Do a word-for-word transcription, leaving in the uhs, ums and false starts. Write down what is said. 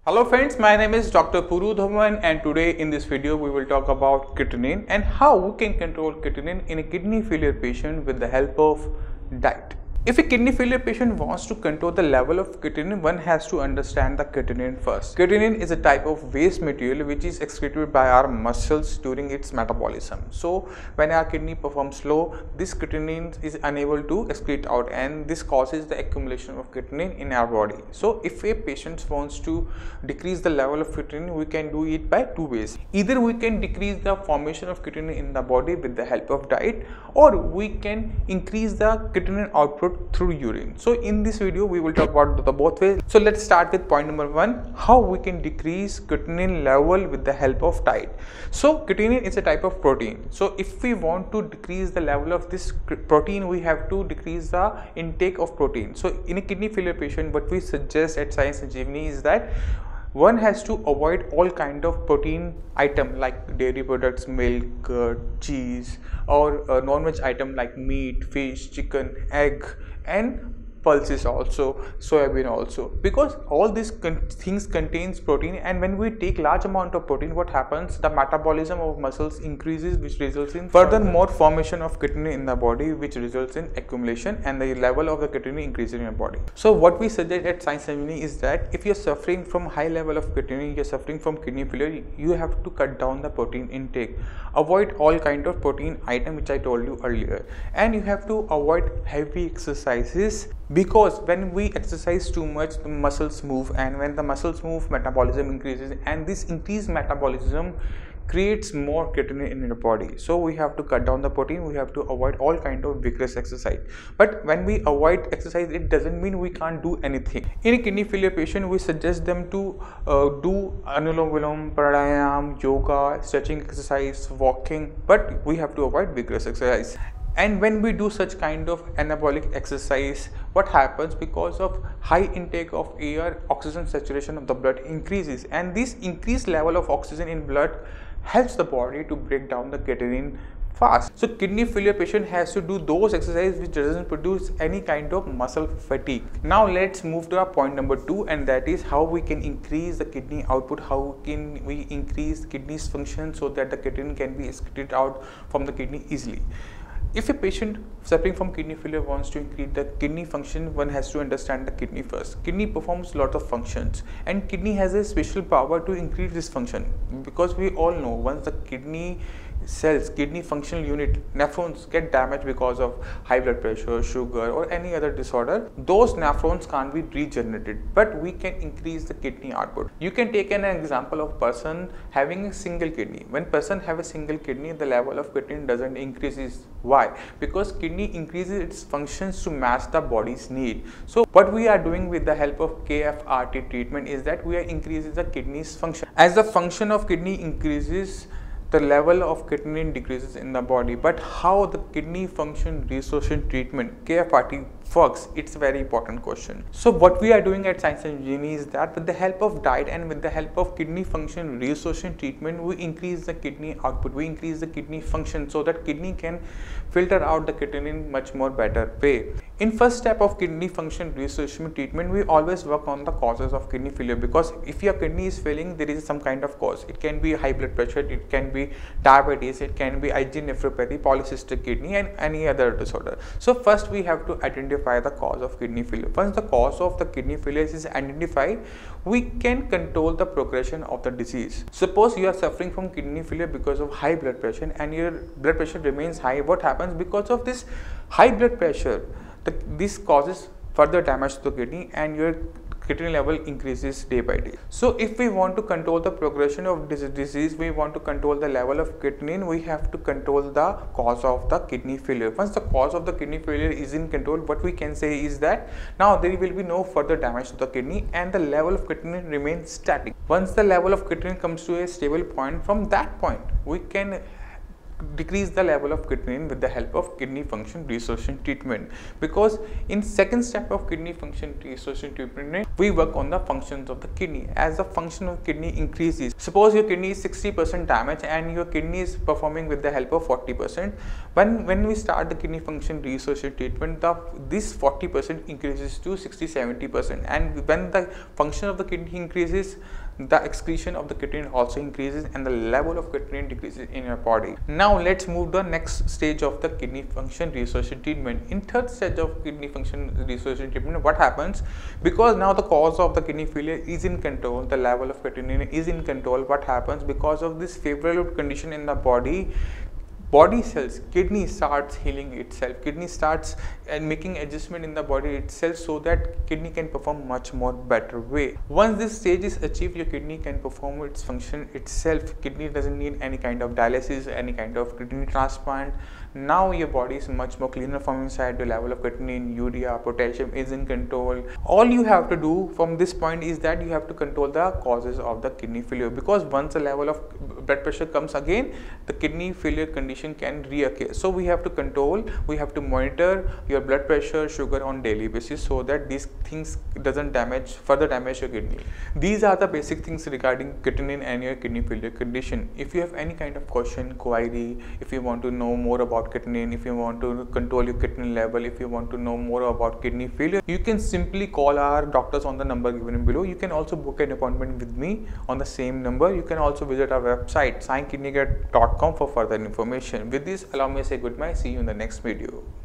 Hello friends, my name is Doctor Puru Dhawan and today in this video we will talk about creatinine and how we can control creatinine in a kidney failure patient with the help of diet. If a kidney failure patient wants to control the level of creatinine, one has to understand the creatinine first. Creatinine is a type of waste material which is excreted by our muscles during its metabolism. So when our kidney performs low, this creatinine is unable to excrete out and this causes the accumulation of creatinine in our body. So if a patient wants to decrease the level of creatinine, we can do it by two ways. Either we can decrease the formation of creatinine in the body with the help of diet, or we can increase the creatinine output through urine. So in this video we will talk about the both ways. So let's start with point number one, how we can decrease creatinine level with the help of diet. So creatinine is a type of protein. So if we want to decrease the level of this protein, we have to decrease the intake of protein. So in a kidney failure patient, what we suggest at SRIAAS is that one has to avoid all kind of protein item like dairy products, milk, curd, cheese, or uh, non-veg item like meat, fish, chicken, egg, and pulses also, soybean also, because all these con things contains protein, and when we take large amount of protein, what happens, the metabolism of muscles increases, which results in further more formation of creatinine in the body, which results in accumulation, and the level of the creatinine increases in your body. So what we suggest at SRIAAS is that if you're suffering from high level of creatinine, you're suffering from kidney failure, you have to cut down the protein intake, avoid all kind of protein item which I told you earlier, and you have to avoid heavy exercises, because when we exercise too much, the muscles move, and when the muscles move, metabolism increases, and this increased metabolism creates more creatinine in your body. So we have to cut down the protein, we have to avoid all kind of vigorous exercise. But when we avoid exercise, it doesn't mean we can't do anything. In a kidney failure patient, we suggest them to uh, do anulom vilom, pranayam, yoga, stretching exercise, walking, but we have to avoid vigorous exercise. And when we do such kind of anabolic exercise, what happens, because of high intake of air, oxygen saturation of the blood increases, and this increased level of oxygen in blood helps the body to break down the creatinine fast. So kidney failure patient has to do those exercises which doesn't produce any kind of muscle fatigue. Now let's move to our point number two, and that is how we can increase the kidney output, how can we increase kidney's function so that the creatinine can be excreted out from the kidney easily. If a patient suffering from kidney failure wants to increase the kidney function, one has to understand the kidney first. Kidney performs a lot of functions, and kidney has a special power to increase this function, because we all know once the kidney cells, kidney functional unit, nephrons get damaged because of high blood pressure, sugar, or any other disorder, those nephrons can't be regenerated, but we can increase the kidney output. You can take an example of person having a single kidney. When person have a single kidney, the level of creatinine doesn't increase. Why? Because kidney increases its functions to match the body's need. So what we are doing with the help of K F R T treatment is that we are increasing the kidney's function. As the function of kidney increases, the level of creatinine decreases in the body. But how the kidney function restoration treatment, K F R T, works, it's a very important question. So what we are doing at SRIAAS is that with the help of diet and with the help of kidney function restoration treatment, we increase the kidney output, we increase the kidney function so that kidney can filter out the creatinine much more better way. In first step of kidney function restoration treatment, we always work on the causes of kidney failure, because if your kidney is failing, there is some kind of cause. It can be high blood pressure, it can be diabetes, it can be IgA nephropathy, polycystic kidney, and any other disorder. So first we have to identify the cause of kidney failure. Once the cause of the kidney failure is identified, we can control the progression of the disease. Suppose you are suffering from kidney failure because of high blood pressure, and your blood pressure remains high. What happens? Because of this high blood pressure, the, this causes further damage to the kidney, and your creatinine level increases day by day. So if we want to control the progression of this disease, we want to control the level of creatinine, we have to control the cause of the kidney failure. Once the cause of the kidney failure is in control, what we can say is that now there will be no further damage to the kidney and the level of creatinine remains static. Once the level of creatinine comes to a stable point, from that point we can decrease the level of creatinine with the help of kidney function restoration treatment, because in second step of kidney function restoration treatment we work on the functions of the kidney. As the function of kidney increases, suppose your kidney is sixty percent damaged and your kidney is performing with the help of forty percent. when when we start the kidney function restoration treatment, the this forty percent increases to sixty to seventy percent, and when the function of the kidney increases, the excretion of the creatinine also increases and the level of creatinine decreases in your body. Now let's move to the next stage of the kidney function restoration treatment. In third stage of kidney function restoration treatment, what happens, because now the cause of the kidney failure is in control, the level of creatinine is in control, what happens, because of this favorable condition in the body, body cells, kidney starts healing itself, kidney starts and making adjustment in the body itself so that kidney can perform much more better way. Once this stage is achieved, your kidney can perform its function itself. Kidney doesn't need any kind of dialysis, any kind of kidney transplant. Now your body is much more cleaner from inside. The level of creatinine, urea, potassium is in control. All you have to do from this point is that you have to control the causes of the kidney failure, because once the level of blood pressure comes again, the kidney failure condition can reoccur. So we have to control, we have to monitor your blood pressure, sugar on daily basis, so that these things doesn't damage, further damage your kidney. These are the basic things regarding creatinine and your kidney failure condition. If you have any kind of question, query, if you want to know more about creatinine, if you want to control your creatinine level, if you want to know more about kidney failure, you can simply call our doctors on the number given below. You can also book an appointment with me on the same number. You can also visit our website sai kidney care dot com for further information. With this, allow me to say goodbye. See you in the next video.